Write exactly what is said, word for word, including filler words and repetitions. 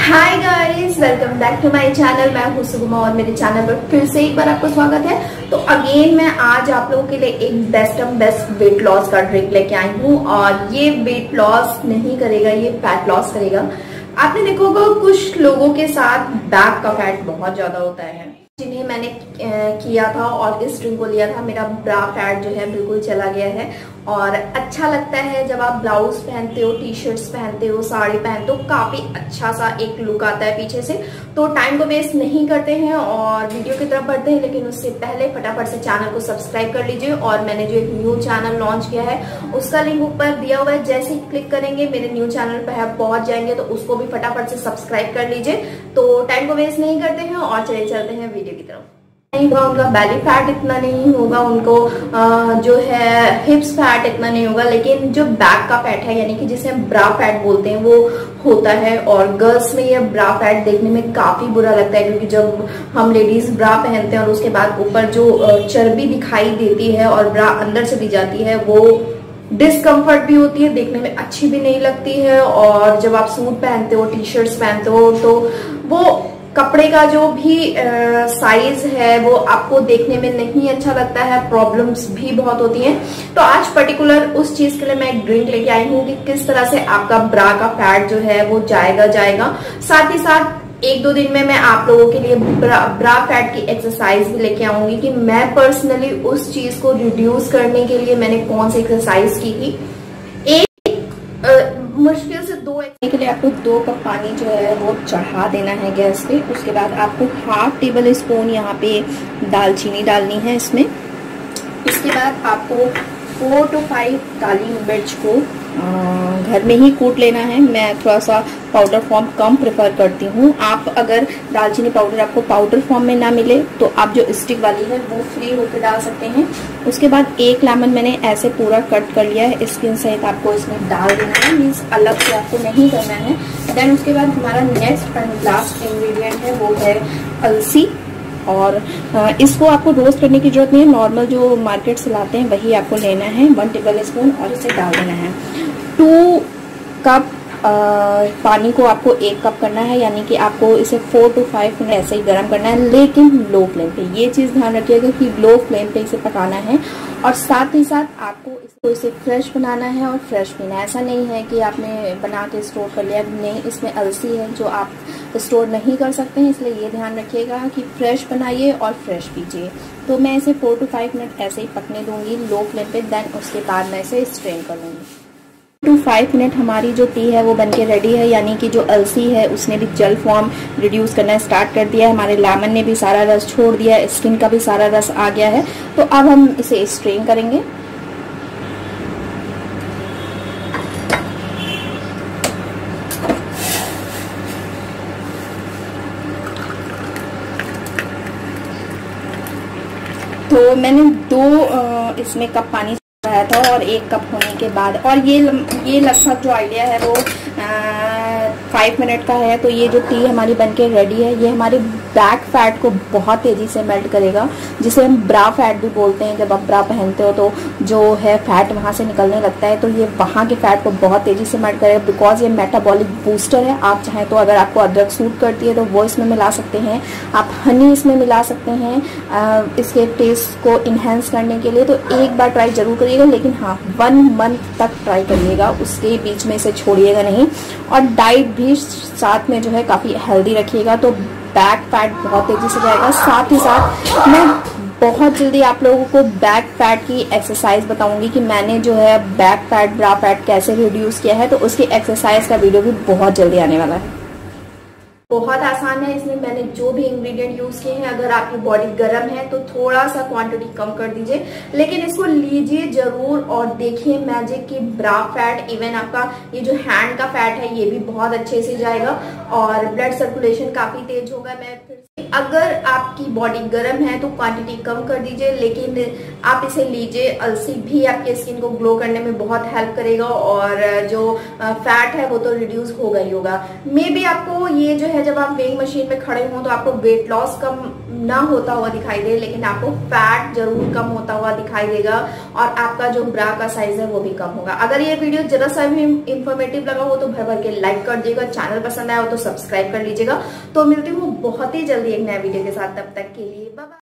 Hi guys, welcome back to my channel. मैं हूं सुगमा और मेरे चैनल पर फिर से एक बार आपको स्वागत है। तो अगेन मैं आज आप लोगों के लिए एक best of best weight loss का ड्रिंक लेके आई हूं और ये वेट लॉस नहीं करेगा, ये फैट लॉस करेगा। आपने देखा होगा कुछ लोगों के साथ बैक का फैट बहुत ज्यादा होता है, जिन्हें मैंने किया था और इस ड्रिंक को लिया था। मेरा ब्रा फैट जो है बिल्कुल चला गया है और अच्छा लगता है जब आप ब्लाउज पहनते हो, टी शर्ट्स पहनते हो, साड़ी पहनते हो, काफी अच्छा सा एक लुक आता है पीछे से। तो टाइम को वेस्ट नहीं करते हैं और वीडियो की तरफ बढ़ते हैं, लेकिन उससे पहले फटाफट से चैनल को सब्सक्राइब कर लीजिए। और मैंने जो एक न्यू चैनल लॉन्च किया है उसका लिंक ऊपर दिया हुआ है, जैसे ही क्लिक करेंगे मेरे न्यू चैनल पर आप पहुंच जाएंगे, तो उसको भी फटाफट से सब्सक्राइब कर लीजिए। तो टाइम को वेस्ट नहीं करते हैं और चले चलते हैं वीडियो की तरफ। नहीं होगा उनका बेली फैट इतना नहीं होगा, उनको आ, जो है हिप्स फैट इतना नहीं होगा, लेकिन जो बैक का फैट है यानी कि जिसे हम ब्रा फैट बोलते हैं वो होता है। और गर्ल्स में ये ब्रा फैट देखने में काफी बुरा लगता है, क्योंकि जब हम लेडीज ब्रा पहनते हैं और उसके बाद ऊपर जो चर्बी दिखाई देती है और ब्रा अंदर चली जाती है, वो डिस्कम्फर्ट भी होती है, देखने में अच्छी भी नहीं लगती है। और जब आप सूट पहनते हो, टी शर्ट्स पहनते हो, तो वो कपड़े का जो भी साइज है वो आपको देखने में नहीं अच्छा लगता है, प्रॉब्लम्स भी बहुत होती हैं। तो आज पर्टिकुलर उस चीज के लिए मैं एक ड्रिंक लेके आई हूँ कि किस तरह से आपका ब्रा का फैट जो है वो जाएगा जाएगा साथ ही साथ एक दो दिन में मैं आप लोगों के लिए ब्रा, ब्रा फैट की एक्सरसाइज भी लेके आऊंगी कि मैं पर्सनली उस चीज को रिड्यूस करने के लिए मैंने कौन सी एक्सरसाइज की थी। एक आ, मुश्किल से दो के लिए आपको दो कप पानी जो है वो चढ़ा देना है गैस पे। उसके बाद आपको हाफ टेबल स्पून यहाँ पे दालचीनी डालनी है इसमें। इसके बाद आपको फोर टू फाइव काली मिर्च को घर में ही कूट लेना है। मैं थोड़ा सा पाउडर फॉर्म कम प्रेफर करती हूँ। आप अगर दालचीनी पाउडर आपको पाउडर फॉर्म में ना मिले तो आप जो स्टिक वाली है वो फ्री होकर डाल सकते हैं। उसके बाद एक लेमन मैंने ऐसे पूरा कट कर लिया है, स्किन सहित आपको इसमें डाल देना है, मीन्स अलग से आपको नहीं करना है। देन उसके बाद हमारा नेक्स्ट एंड लास्ट इंग्रेडिएंट है वो है अलसी। और इसको आपको रोस्ट करने की जरूरत नहीं है, नॉर्मल जो मार्केट से लाते हैं वही आपको लेना है, वन टेबल स्पून, और इसे डाल देना है। टू कप पानी को आपको एक कप करना है, यानी कि आपको इसे फोर टू फाइव मिनट ऐसे ही गर्म करना है, लेकिन लो फ्लेम पे। ये चीज ध्यान रखिएगा कि लो फ्लेम पे इसे पकाना है। और साथ ही साथ आपको इसको इसे फ्रेश बनाना है और फ्रेश पीना है। ऐसा नहीं है कि आपने बना के स्टोर कर लिया, नहीं, इसमें अलसी है जो आप स्टोर नहीं कर सकते हैं, इसलिए ये ध्यान रखिएगा कि फ्रेश बनाइए और फ्रेश पीजिए। तो मैं इसे फोर टू फाइव मिनट ऐसे ही पकने दूंगी लो फ्लेम पे। देन उसके बाद मैं इसे स्ट्रेन कर लूंगी। टू फाइव मिनट हमारी जो टी है वो बनके रेडी है, यानी कि जो अलसी है उसने भी जल फॉर्म रिड्यूस करना स्टार्ट कर दिया है, हमारे लेमन ने भी सारा रस छोड़ दिया है, स्किन का भी सारा रस आ गया है। तो अब हम इसे स्ट्रेन करेंगे। तो मैंने दो इसमें कप पानी आया था और एक कप होने के बाद, और ये ये लगभग जो आइडिया है वो फाइव मिनट का है। तो ये जो टी हमारी बनके रेडी है, ये हमारे बैक फैट को बहुत तेजी से मेल्ट करेगा, जिसे हम ब्रा फैट भी बोलते हैं। जब आप ब्रा पहनते हो तो जो है फैट वहां से निकलने लगता है, तो ये वहां के फैट को बहुत तेजी से मेल्ट करेगा, बिकॉज ये मेटाबॉलिक बूस्टर है। आप चाहें तो अगर आपको अदरक सूट करती है तो वो इसमें मिला सकते हैं, आप हनी इसमें मिला सकते हैं इसके टेस्ट को इन्हेंस करने के लिए। तो एक बार ट्राई जरूर करिएगा, लेकिन हाँ वन मंथ तक ट्राई करिएगा, उसके बीच में इसे छोड़िएगा नहीं। और डाइट भी साथ में जो है काफी हेल्दी रखिएगा, तो बैक फैट बहुत तेजी से जाएगा। साथ ही साथ मैं बहुत जल्दी आप लोगों को बैक फैट की एक्सरसाइज बताऊंगी कि मैंने जो है बैक फैट ब्रा फैट कैसे रिड्यूस किया है, तो उसकी एक्सरसाइज का वीडियो भी बहुत जल्दी आने वाला है। बहुत आसान है, इसमें मैंने जो भी इंग्रेडिएंट यूज किए हैं, अगर आपकी बॉडी गर्म है तो थोड़ा सा क्वांटिटी कम कर दीजिए, लेकिन इसको लीजिए जरूर और देखिए मैजिक की ब्रा फैट, इवन आपका ये जो हैंड का फैट है ये भी बहुत अच्छे से जाएगा और ब्लड सर्कुलेशन काफी तेज होगा। मैं फिर अगर आपकी बॉडी गर्म है तो क्वांटिटी कम कर दीजिए, लेकिन आप इसे लीजिए। अलसी भी आपके स्किन को ग्लो करने में बहुत हेल्प करेगा और जो फैट है वो तो रिड्यूस होगा ही होगा। मे बी आपको ये जो है जब आप वेइंग मशीन में खड़े हों तो आपको वेट लॉस कम ना होता हुआ दिखाई दे, लेकिन आपको फैट जरूर कम होता हुआ दिखाई देगा और आपका जो ब्रा का साइज है वो भी कम होगा। अगर ये वीडियो जरा सा भी इंफॉर्मेटिव लगा हो तो भर भर के लाइक कर दीजिएगा, चैनल पसंद आया हो तो सब्सक्राइब कर लीजिएगा। तो मिलती हूँ बहुत ही जल्दी एक नया वीडियो के साथ, तब तक के लिए बाय बाय।